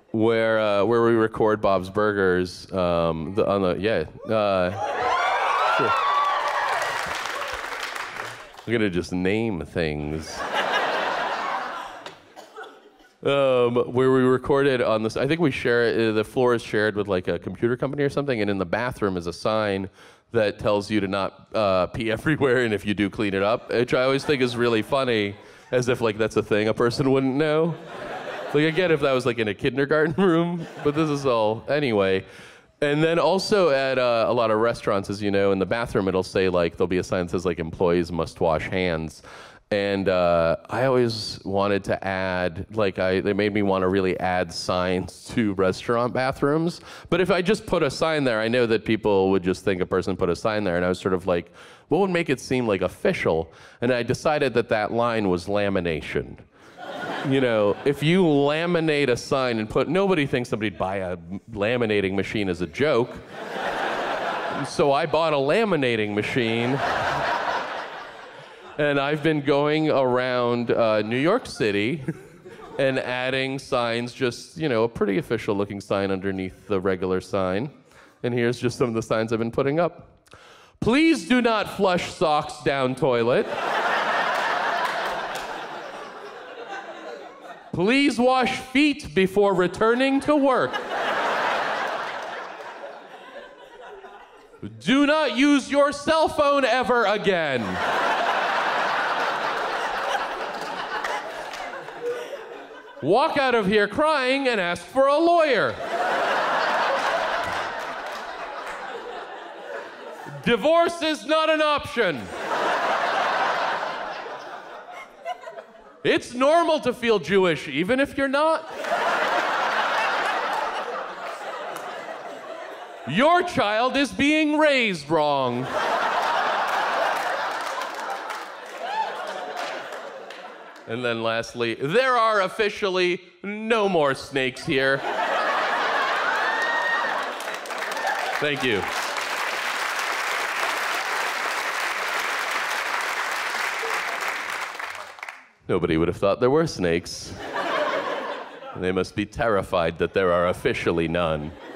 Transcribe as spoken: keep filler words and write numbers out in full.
where uh, where we record Bob's Burgers. Um, the, on the yeah. Uh, sure. I'm gonna just name things. Um, where we recorded on this, I think we share it, the floor is shared with like a computer company or something, and in the bathroom is a sign that tells you to not uh, pee everywhere, and if you do, clean it up, which I always think is really funny, as if like that's a thing a person wouldn't know. Like again, if that was like in a kindergarten room, but this is all, anyway. And then also at uh, a lot of restaurants, as you know, in the bathroom it'll say like, there'll be a sign that says like employees must wash hands. And uh, I always wanted to add, like, I, they made me want to really add signs to restaurant bathrooms. But if I just put a sign there, I know that people would just think a person put a sign there. And I was sort of like, what would make it seem like official? And I decided that that line was lamination. You know, if you laminate a sign and put, nobody thinks somebody'd buy a laminating machine as a joke. So I bought a laminating machine. And I've been going around uh, New York City and adding signs, just, you know, a pretty official looking sign underneath the regular sign. And here's just some of the signs I've been putting up. Please do not flush socks down toilet. Please wash feet before returning to work. Do not use your cell phone ever again. Walk out of here crying and ask for a lawyer. Divorce is not an option. It's normal to feel Jewish, even if you're not. Your child is being raised wrong. And then lastly, there are officially no more snakes here. Thank you. Nobody would have thought there were snakes. They must be terrified that there are officially none.